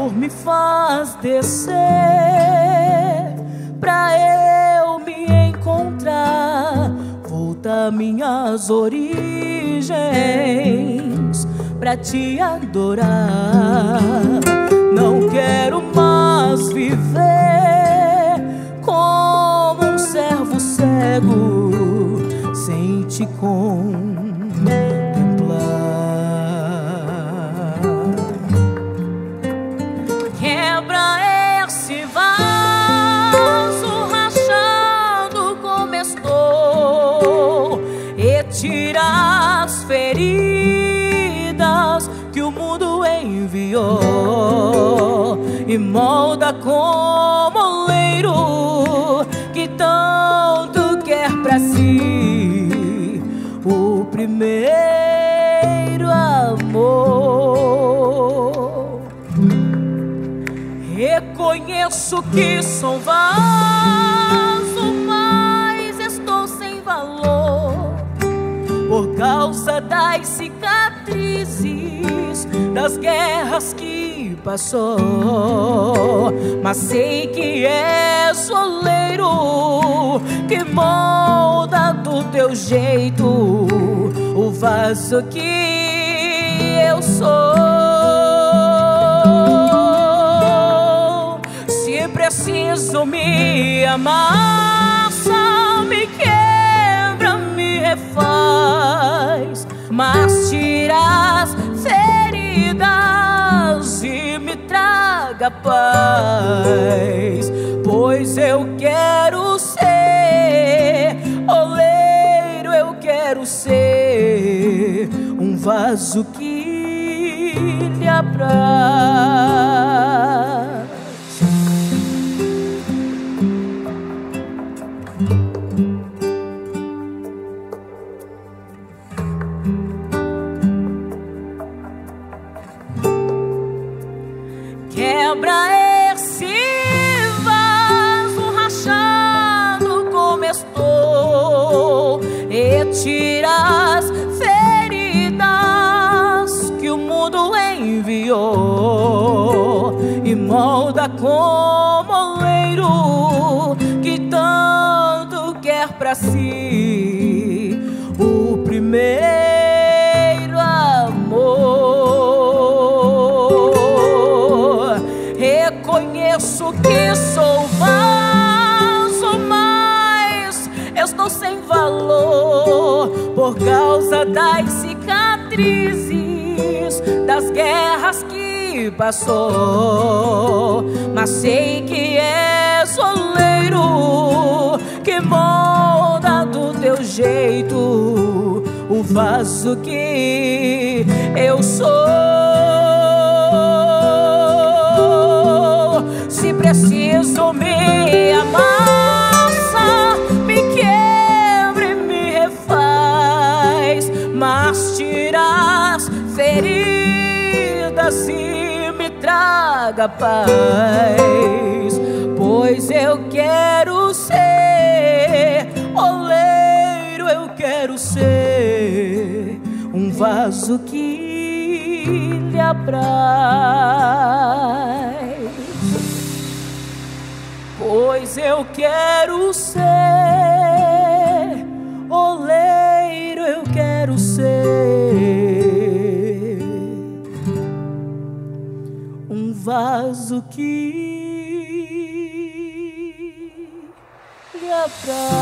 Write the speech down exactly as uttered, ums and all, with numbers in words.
Senhor me faz descer pra eu me encontrar, voltar minhas origens pra te adorar. Não quero mais viver como um servo cego sem te contemplar. Quebra esse vaso rachado como estou e tira as feridas que o mundo enviou e molda como oleiro que tanto quer pra si o primeiro amor. Reconheço que sou vaso, mas estou sem valor por causa das cicatrizes das guerras que passou. Mas sei que és oleiro que molda do teu jeito o vaso que eu sou. Se preciso me amassa, me quebra, me refaz, mas tira as feridas e me traga paz. Pois eu quero ser oleiro, eu quero ser um vaso que lhe apraz. Quebra esse vaso rachado como estou e tira as feridas que o mundo enviou e molda como oleiro que tanto quer pra si o primeiro amor. Reconheço que sou vaso, mas estou sem valor por causa das cicatrizes das guerras que passou. Mas sei que és oleiro que molda do teu jeito o vaso que eu sou. Se preciso me amassa, me quebra e me refaz, mas tira as feridas e me traga paz. Pois eu quero ser oleiro, eu quero ser um vaso que lhe apraz. Pois eu quero ser oleiro, eu quero ser um vaso que lhe apraz.